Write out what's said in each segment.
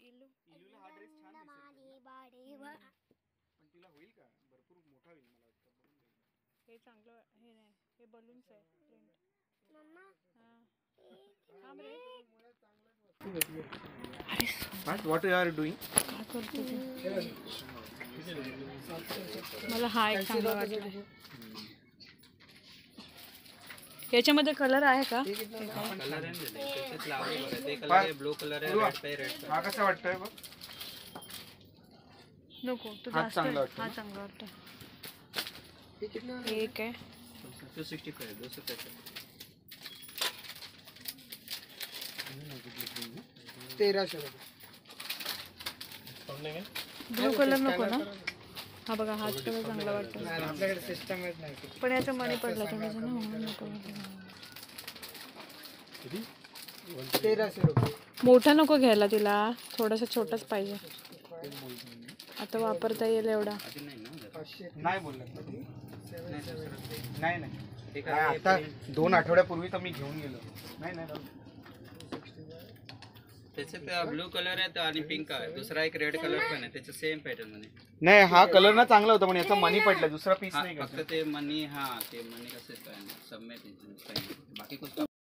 इलूला हा ड्रेस छान दिसेल पण तिला होईल का भरपूर मोठा होईल मला वाटतं बघून घेऊ हे चांगलं हे नाही हे बलून्स आहे प्रिंट मम्मा हां थांब रे व्हॉट यू आर डुईंग मला हा एक चांगला वाटला याच्यामध्ये कलर आहे का कलर आहे त्याच्यात लावले बघा ते कलर आहे ब्लू कलर आहे रेड हा कसा वाटतोय बघ नको तो हा जास्त चांगला वाटतो हा चांगला वाटतो एक आहे 265 265 1300 ब्लू कलर नको ना हा बघा हाच कलर चांगला वाटतो आपल्याकडे सिस्टमच नाही पण याचा मनी पडला थोडंसं ना नको 1300 रुपये मोठा नको घ्यायला तिला थोडासा छोटाच पाहिजे आता वापरता येईल एवढा नाही बोलला नाही आता 2 आठवड्यापूर्वी तर मी घेऊन गेलो नाही त्याच्यात ब्लू कलर आहे आणि पिंक आहे दुसरा एक रेड कलर पण आहे त्याचं सेम पॅटर्न मध्ये नाही हा कलर ना चांगला होता पण याचा मनी पडला दुसरा पीस नाही फक्त ते मनी ते मनी कसं काय सब में बाकी कुछ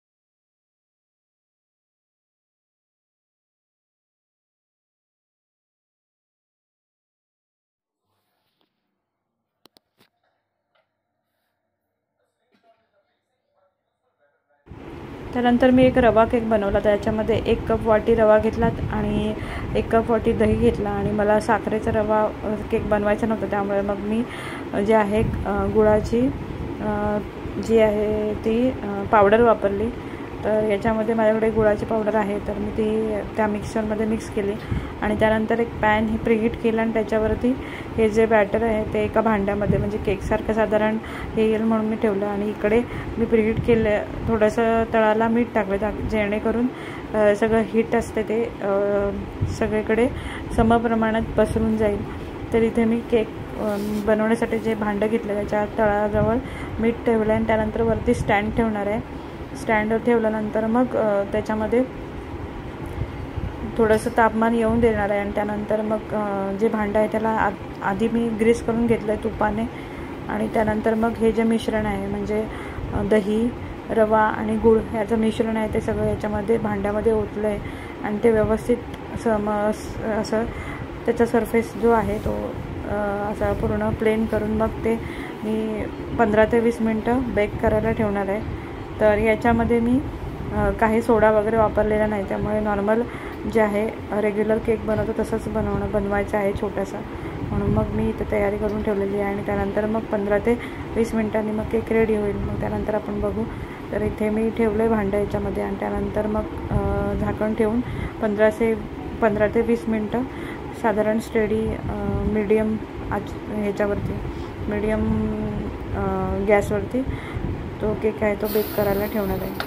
त्यानंतर मी एक रवा केक बनवला त्याच्यामध्ये 1 कप वाटी रवा घेतला आणि 1 कप वाटी दही घेतला आणि मला साखरेचा रवा केक बनवायचा नव्हता त्यामुळे मग मी जे आहे गुळाची जी आहे ती पावडर वापरली तर याच्यामध्ये माझ्याकडे गुळाची पावडर आहे तर मी ती त्या मिक्सरमध्ये मिक्स केली आणि त्यानंतर एक पॅन हे प्रीहीट केलं आणि त्याच्यावरती हे जे बॅटर आहे ते एका भांड्यामध्ये म्हणजे केकसारखं साधारण हे येईल म्हणून मी ठेवलं आणि इकडे मी प्रीहीट केलं थोडंसं तळाला मीठ टाकलं जेणेकरून सगळं हीट असते ते सगळीकडे समप्रमाणात पसरून जाईल तर इथे मी केक बनवण्यासाठी जे भांडं घेतलं त्याच्या तळाजवळ मीठ ठेवलं आणि त्यानंतर वरती स्टँड ठेवणार आहे स्टँडवर ठेवल्यानंतर मग त्याच्यामध्ये थोडंसं तापमान येऊन देणार आहे आणि त्यानंतर मग जे भांडं आहे त्याला आधी मी ग्रीस करून घेतलं आहे तुपाने आणि त्यानंतर मग हे जे मिश्रण आहे म्हणजे दही रवा आणि गूळ ह्याचं मिश्रण आहे ते सगळं याच्यामध्ये भांड्यामध्ये ओतलं आहे आणि ते व्यवस्थित असं त्याचा सरफेस जो आहे तो असा पूर्ण प्लेन करून मग ते मी 15 ते 20 मिनटं बेक करायला ठेवणार आहे तर याच्यामध्ये मी काही सोडा वगैरे वापरलेला नाही त्यामुळे नॉर्मल जे आहे रेग्युलर केक बनवतो तसंच बनवायचं आहे छोटासा म्हणून मग मी इथे तयारी करून ठेवलेली आहे आणि त्यानंतर मग 15 ते 20 मिनटांनी मग केक रेडी होईल मग त्यानंतर आपण बघू तर इथे मी ठेवलं आहे भांडं याच्यामध्ये आणि त्यानंतर मग झाकण ठेवून 15 ते 20 मिनटं साधारण स्टेडी मीडियम ह्याच्यावरती मीडियम गॅसवरती तो केक आहे तो बेक करायला ठेवणार आहे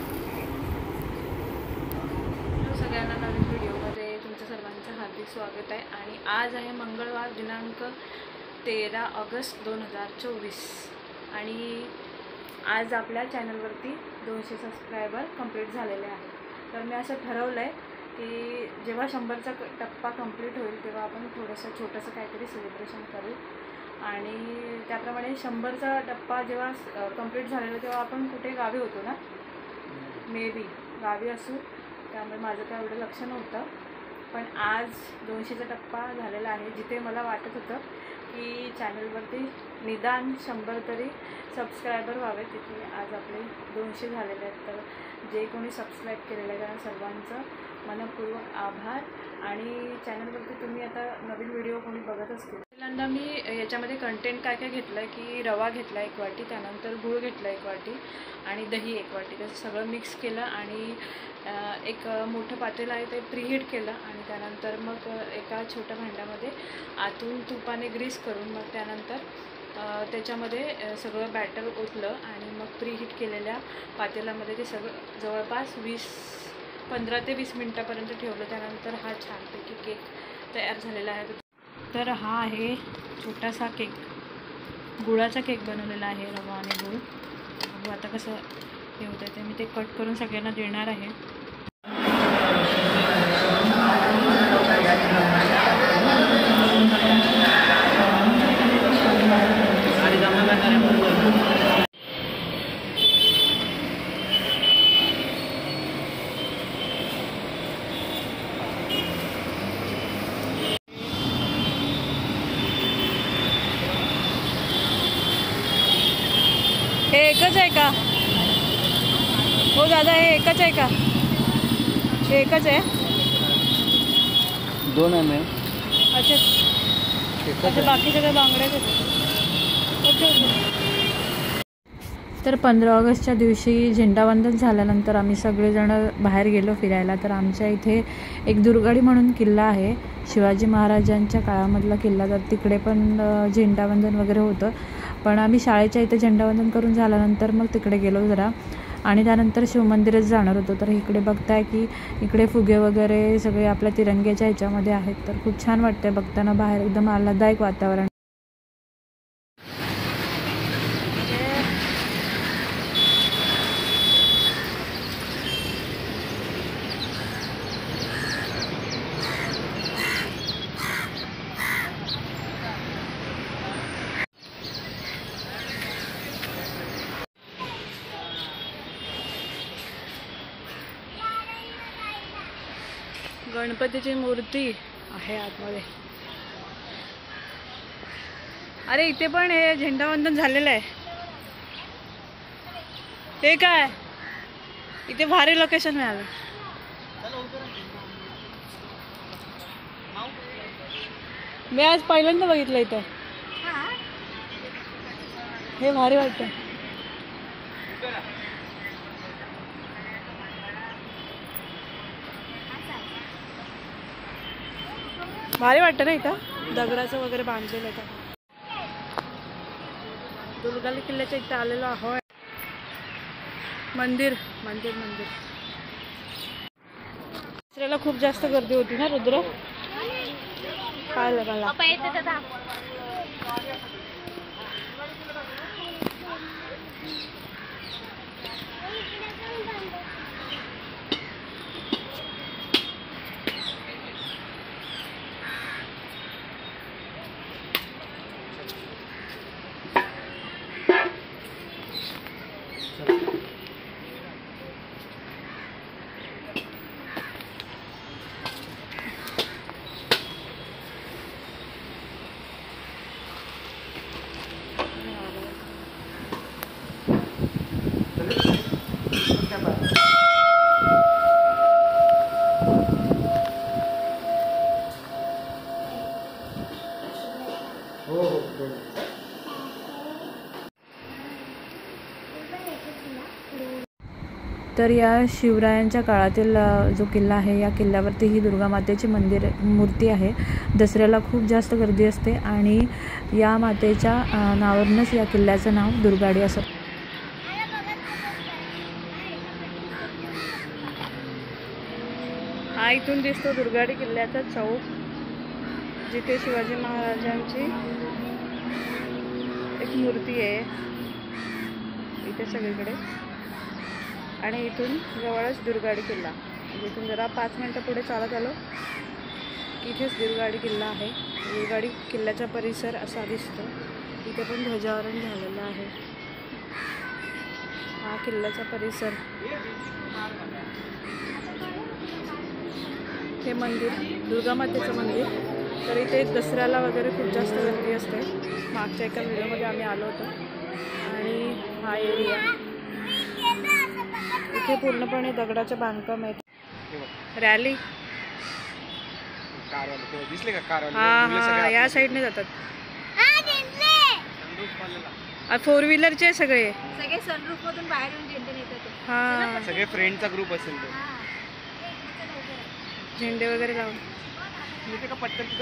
सगळ्यांना नवीन व्हिडिओमध्ये तुमचं सर्वांचं हार्दिक स्वागत आहे आणि आज आहे मंगळवार दिनांक 13 ऑगस्ट 2024 आणि आज आपल्या चॅनलवरती 200 सबस्क्रायबर कंप्लीट झालेले आहेत तर मी असं ठरवलं आहे की जेव्हा 100चा टप्पा कंप्लीट होईल तेव्हा आपण थोडंसं छोटंसं काहीतरी सेलिब्रेशन करू आणि त्याप्रमाणे 100चा टप्पा जेव्हा कंप्लीट झालेला तेव्हा आपण कुठे गावी होतो ना मे बी गावी असू त्यामुळे माझं काय एवढं लक्ष नव्हतं पण आज 200चा टप्पा झालेला आहे जिथे मला वाटत होतं की चॅनलवरती निदान 100 तरी सबस्क्रायबर व्हावे तिथे आज आपले 200 झालेले आहेत तर जे कोणी सबस्क्राईब केलेलं आहे त्यांना सर्वांचं मनपूर्वक आभार आणि चॅनलवरती तुम्ही आता नवीन व्हिडिओ कोणी बघत असतील पहिल्यांदा मी याच्यामध्ये कंटेंट काय काय घेतलं आहे की रवा घेतला 1 वाटी त्यानंतर गूळ घेतला 1 वाटी आणि दही 1 वाटी त्याचं सगळं मिक्स केलं आणि एक मोठं पातेलं आहे ते प्रीहीट केलं आणि त्यानंतर मग एका छोट्या भांड्यामध्ये आतून तुपाने ग्रीस करून मग त्यानंतर त्याच्यामध्ये सगळं बॅटर ओतलं आणि मग प्रीहीट केलेल्या पातेल्यामध्ये ते सगळं जवळपास 15 ते 20 मिनटापर्यंत ठेवलं त्यानंतर हा छानपैकी केक तयार झालेला आहे तर हा आहे छोटासा केक गुळाचा केक बनवलेला आहे रवा आणि गूळ बघू आता कसं हे होतं ते मी ते कट करून सगळ्यांना देणार आहे एकच आहे का हो दादा? हे एकच आहे का? हे एकच आहे? 2 आहे. अच्छा अच्छा, बाकी सगळे बांगड्याच आहेत. Okay okay. तर 15 ऑगस्टच्या दिवशी झेंडावंदन झाल्यानंतर आम्ही सगळेजण बाहेर गेलो फिरायला. तर आमच्या इथे एक दुर्गाडी म्हणून किल्ला आहे, शिवाजी महाराजांच्या काळामधला किल्ला. तर तिकडे पण झेंडावंदन वगैरे होतं. पण आम्ही शाळेच्या इथे झेंडावंदन करून झाल्यानंतर मग तिकडे गेलो जरा, आणि त्यानंतर शिवमंदिरच जाणार होतो. तर इकडे बघताय की इकडे फुगे वगैरे सगळे आपल्या तिरंग्याच्या ह्याच्यामध्ये आहेत. तर खूप छान वाटतंय बघताना बाहेर, एकदम आल्हाददायक वातावरण. गणपतीची मूर्ती आहे आतमध्ये. अरे इथे पण हे झेंडावंदन झालेलं आहे. ते काय इथे भारी लोकेशन मिळालं. मी आज पहिल्यांदा बघितलं इथं. हे भारी वाटतं. भारी वाटतं ना इथं, दगडाचं वगैरे बांधलेलं आहे. दुर्गाली किल्ल्याच्या इथं आलेलो आहोत. मंदिर मंदिर मंदिर. दसऱ्याला खूप जास्त गर्दी होती ना रुद्र? काय मला तर या शिवरायांच्या काळातील जो किल्ला आहे, या किल्ल्यावरती ही दुर्गा मातेची मूर्ती आहे. दसऱ्याला खूप जास्त गर्दी असते आणि या मातेच्या नावावरूनच या किल्ल्याचं नाव दुर्गाडी असं. हा इथून दिसतो दुर्गाडी किल्ल्याचा चौक, जिथे शिवाजी महाराजांची एक मूर्ती आहे इथे सगळीकडे. आणि इथून जवळच दुर्गाडी किल्ला. इथून जरा 5 मिनटं पुढे चालत आलो की इथेच दुर्गाडी किल्ला आहे. दुर्गाडी किल्ल्याचा परिसर असा दिसतो. इथे पण ध्वजारोहण झालेलं आहे. हा किल्ल्याचा परिसर. हे मंदिर दुर्गा मातेचं मंदिर. तर इथे दसऱ्याला वगैरे खूप जास्त गर्दी असते. मागच्या एका व्हिडिओमध्ये आम्ही आलो होतो. आणि हा एरिया इथे पूर्णपणे दगडाचे बांधकाम आहेत. रॅली दिसले का कार? हा या साईडने जातात. 4 व्हीलरचे सगळे सनरूफ मधून बाहेर येऊन झेंडे नेतात. हा सगळे फ्रेंडचा ग्रुप असेल तो. झेंडे वगैरे लावून का पटकन.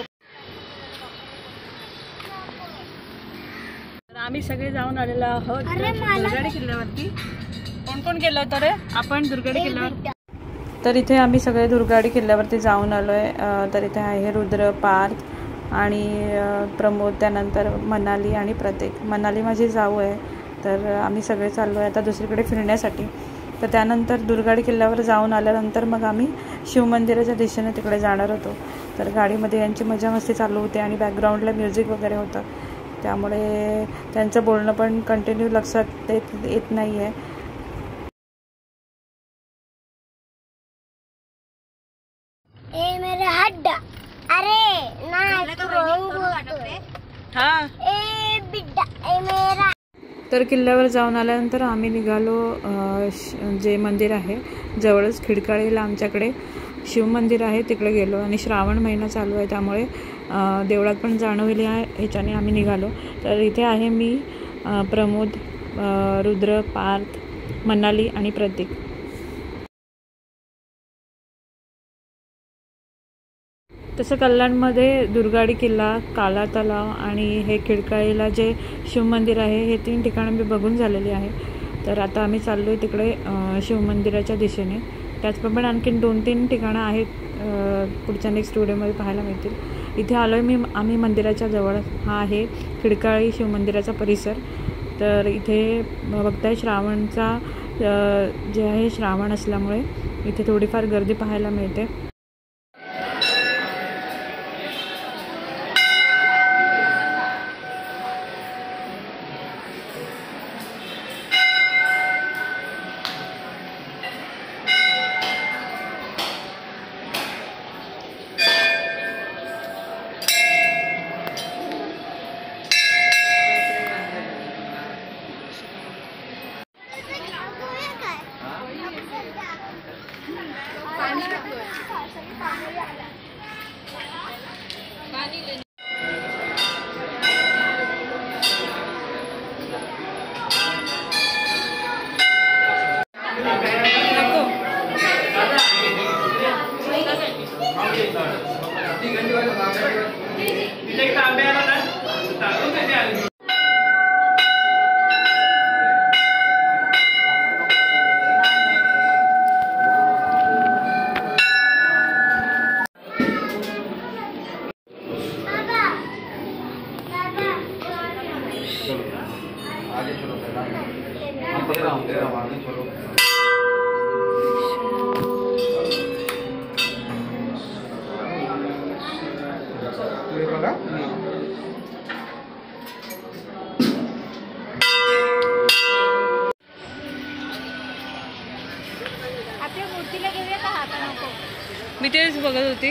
तर आम्ही सगळे जाऊन आलेलो आहोत दुर्गाडी किल्ल्यावरती. कोण कोण गेलो होतं रे आपण दुर्गाडी किल्ल्यावर? तर इथे आम्ही सगळे दुर्गाडी किल्ल्यावरती जाऊन आलो आहे. तर इथे आहे रुद्र, पार्थ आणि प्रमोद, त्यानंतर मनाली आणि प्रत्येक. मनाली माझी जाऊ आहे. तर आम्ही सगळे चाललो आहे आता दुसरीकडे फिरण्यासाठी. तर त्यानंतर दुर्गाडी किल्ल्यावर जाऊन आल्यानंतर मग आम्ही शिवमंदिराच्या दिशेने तिकडे जाणार होतो. तर गाडीमध्ये यांची मजा मस्ती चालू होती आणि बॅकग्राऊंडला म्युझिक वगैरे होतं, त्यामुळे त्यांचं बोलणं पण कंटिन्यू लक्षात येत नाही आहे. तर किल्ल्यावर जाऊन आल्यानंतर आम्ही निघालो जे मंदिर आहे जवळच खिडकाळीला आमच्याकडे शिवमंदिर आहे, तिकडे गेलो. आणि श्रावण महिना चालू आहे त्यामुळे देवळात पण जाणं होईल ह्याच्याने आम्ही निघालो. तर इथे आहे मी, प्रमोद, रुद्र, पार्थ, मनाली आणि प्रतीक. तसं कल्याणमध्ये दुर्गाडी किल्ला, काला तलाव आणि हे खिडकाळीला जे शिवमंदिर आहे हे 3 ठिकाणं मी बघून झालेली आहे. तर आता आम्ही चाललो आहे तिकडे शिवमंदिराच्या दिशेने. त्याचप्रमाणे आणखीन 2-3 ठिकाणं आहेत पुढच्या नेक्स्ट व्हिडिओमध्ये पाहायला मिळतील. इथे आलो आहे आम्ही मंदिराच्या जवळ. हा आहे खिडकाळी शिवमंदिराचा परिसर. तर इथे बघताय श्रावणचा जे आहे श्रावण असल्यामुळे इथे थोडीफार गर्दी पाहायला मिळते. मी तेच बघत होती.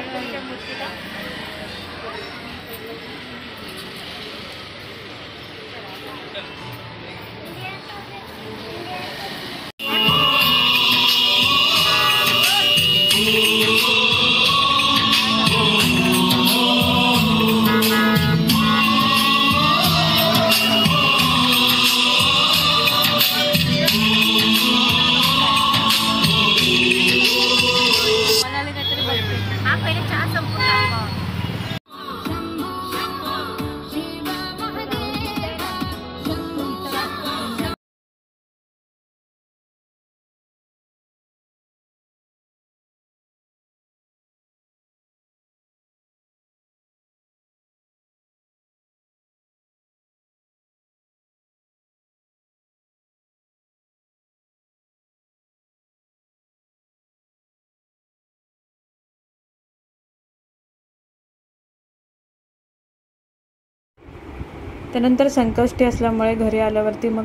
त्यानंतर संकष्टी असल्यामुळे घरी आल्यावरती मग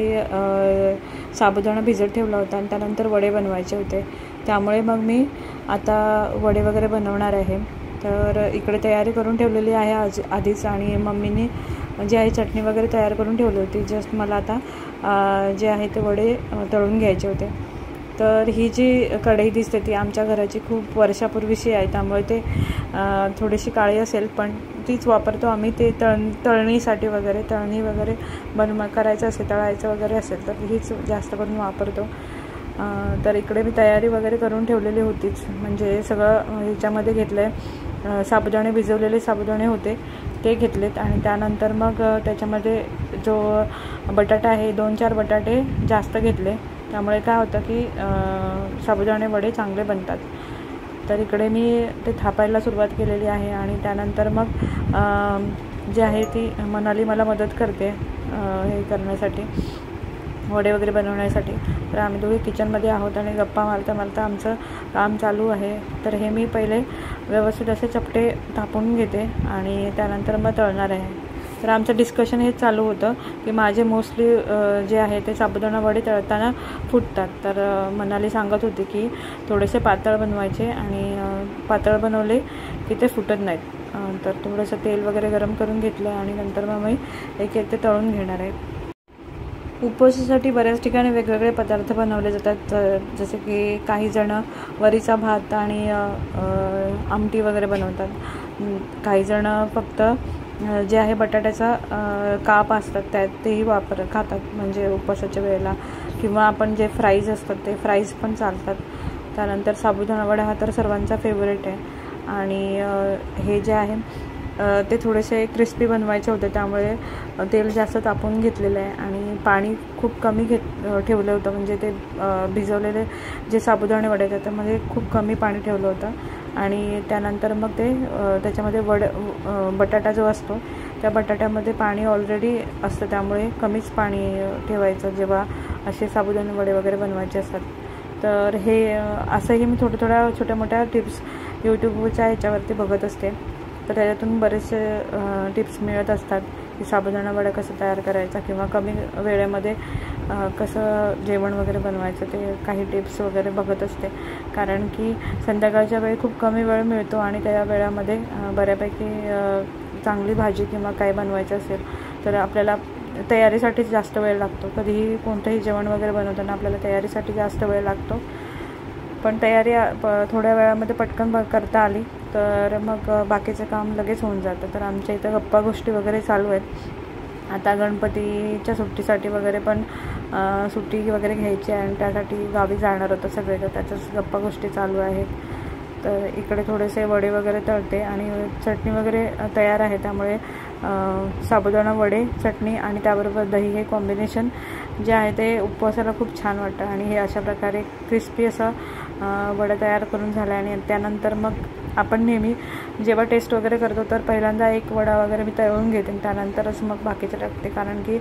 सकाळी साबुदाणा भिजत ठेवला होता आणि त्यानंतर वडे बनवायचे होते. त्यामुळे मग मी आता वडे वगैरे बनवणार आहे. तर इकडे तयारी करून ठेवलेली आहे आधीच. आणि मम्मीने जे आहे चटणी वगैरे तयार करून ठेवली होती. जस्ट मला आता जे आहे ते वडे तळून घ्यायचे होते. तर ही जी कढई दिसते ती आमच्या घराची खूप वर्षापूर्वीची आहे, त्यामुळे ते थोडीशी काळी असेल पण तीच वापरतो आम्ही. ते तळणी वगैरे करायचं असेल, तळायचं वगैरे असेल तर हीच जास्त करून वापरतो. तर इकडे मी तयारी वगैरे करून ठेवलेली होतीच. म्हणजे सगळं ह्याच्यामध्ये घेतलं आहे. साबुदाणे, भिजवलेले साबुदाणे होते ते घेतलेत. आणि त्यानंतर मग त्याच्यामध्ये जो बटाटा आहे 2-4 बटाटे जास्त घेतले. त्यामुळे काय होतं की साबुदाणे वडे चांगले बनतात. तर इकडे मी ते थापायला सुरुवात केलेली आहे. आणि त्यानंतर मग जे आहे ती मनाली मला मदत करते हे करण्यासाठी, वडे वगैरे बनवण्यासाठी. तर आम्ही दोघे किचनमध्ये आहोत आणि गप्पा मारता आमचं काम चालू आहे. तर हे मी पहिले व्यवस्थित असे चपटे थापून घेते आणि त्यानंतर मग तळणार आहे. तर आमचं डिस्कशन हे चालू होतं की माझे मोस्टली जे आहे ते साबुदाणा वडे तळताना फुटतात. तर मनाली सांगत होती की थोडेसे पातळ बनवायचे आणि पातळ बनवले की ते फुटत नाहीत. तर थोडंसं तेल वगैरे गरम करून घेतलं आणि नंतर मग मी एक ते तळून घेणार आहे. उपवासासाठी बऱ्याच ठिकाणी वेगवेगळे पदार्थ बनवले जातात, जसे की काही जण वरीचा भात आणि आमटी वगैरे बनवतात. काही जण फक्त जे आहे बटाट्याचा काप असतात तेही खातात म्हणजे उपवासाच्या वेळेला, किंवा आपण जे फ्राईज असतात ते फ्राईज पण चालतात. त्यानंतर साबुदाणा वडा हा तर सर्वांचा फेवरेट आहे. आणि हे जे आहे ते थोडेसे क्रिस्पी बनवायचे होते, त्यामुळे तेल जास्त तापवून घेतलेलं आहे आणि पाणी खूप कमी ठेवलं होतं. म्हणजे ते भिजवलेले जे साबुदाणे वडे त्यामध्ये खूप कमी पाणी ठेवलं होतं. आणि त्यानंतर मग ते त्याच्यामध्ये बटाटा जो असतो त्या बटाट्यामध्ये पाणी ऑलरेडी असतं, त्यामुळे कमीच पाणी ठेवायचं जेव्हा असे साबुदाणे वडे वगैरे बनवायचे असतात. तर हे असंही मी थोड्या छोट्या मोठ्या टिप्स यूट्यूबच्या ह्याच्यावरती बघत असते, तर त्याच्यातून बरेचसे टिप्स मिळत असतात की साबुदाणा वडा कसं तयार करायचा किंवा कमी वेळेमध्ये कसं जेवण वगैरे बनवायचं, ते काही टिप्स वगैरे बघत असते. कारण की संध्याकाळच्या वेळी खूप कमी वेळ मिळतो आणि त्या वेळामध्ये बऱ्यापैकी चांगली भाजी किंवा काय बनवायचं असेल तर आपल्याला तयारीसाठी जास्त वेळ लागतो. कधीही कोणतंही जेवण वगैरे बनवताना आपल्याला तयारीसाठी जास्त वेळ लागतो, पण तयारी थोड्या वेळामध्ये पटकन करता आली तर मग बाकीचं काम लगेच होऊन जातं. तर आमच्या इथं गप्पा गोष्टी वगैरे चालू आहेत. आता गणपतीच्या सुट्टीसाठी वगैरे पण सुट्टी वगैरे घ्यायची आहे आणि त्यासाठी गावी जाणार होतं सगळे, तर त्याच्याच गप्पा गोष्टी चालू आहेत. तर इकडे थोडेसे वडे वगैरे तळते आणि चटणी वगैरे तयार आहे, त्यामुळे साबुदाणा वडे, चटणी आणि त्याबरोबर दही हे कॉम्बिनेशन जे आहे ते उपवासाला खूप छान वाटतं. आणि हे अशा प्रकारे क्रिस्पी असं वडा तयार करून झाला. आणि त्यानंतर मग आपण नेहमी जेव्हा टेस्ट वगैरे करतो तर पहिल्यांदा एक वडा वगैरे मी तळून घेते, त्यानंतरच मग बाकीचं टाकते. कारण की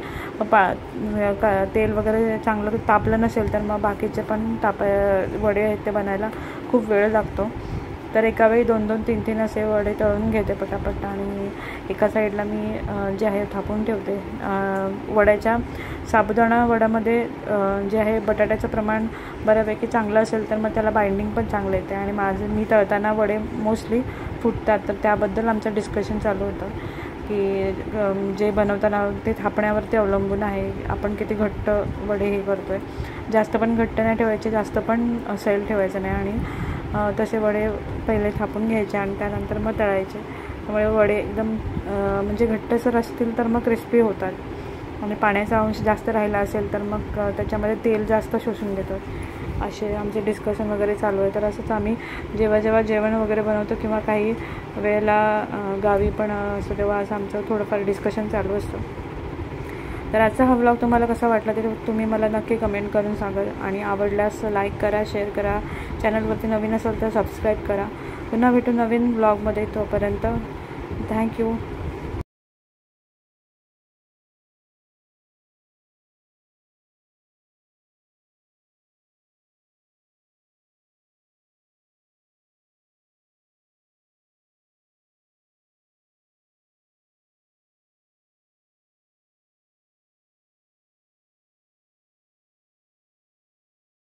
तेल वगैरे चांगलं तापलं नसेल तर मग बाकीचे पण वडे आहेत ते बनायला खूप वेळ लागतो. तर एका वेळी 2-2, 3-3 असे वडे तळून घेते पटापट आणि एका साईडला मी जे आहे थापून ठेवते. वड्याच्या साबुदाणा वड्यामध्ये जे आहे बटाट्याचं प्रमाण बऱ्यापैकी चांगलं असेल तर मग त्याला बाइंडिंग पण चांगलं येते. आणि मी तळताना वडे मोस्टली फुटतात, तर त्याबद्दल आमचं डिस्कशन चालू होतं की जे बनवताना ते थापण्यावरती अवलंबून आहे, आपण किती घट्ट वडे हे करतो आहे. जास्त पण घट्ट नाही ठेवायचे, जास्त पण सैल ठेवायचं नाही. आणि तसे वडे पहिले थापून घ्यायचे आणि त्यानंतर मग तळायचे. त्यामुळे वडे एकदम म्हणजे घट्टसर असतील तर मग क्रिस्पी होतात. आणि पाण्याचा अंश जास्त राहिला असेल तर मग त्याच्यामध्ये तेल जास्त शोषून घेतो. असे आमचे डिस्कशन वगैरे चालू आहे. तर असंच आम्ही जेव्हा जेवण वगैरे बनवतो किंवा काही वेळेला गावी पण असं तेव्हा असं आमचं थोडंफार डिस्कशन चालू असतं. तर आजचा हा व्लॉग तुम्हाला कसा वाटला ते तुम्ही मला नक्की कमेंट करून सांगा. आणि आवडल्यास लाईक करा, शेअर करा, चॅनलवरती नवीन असेल तर सबस्क्राईब करा. पुन्हा भेटू नवीन व्लॉगमध्ये. तोपर्यंत थँक्यू.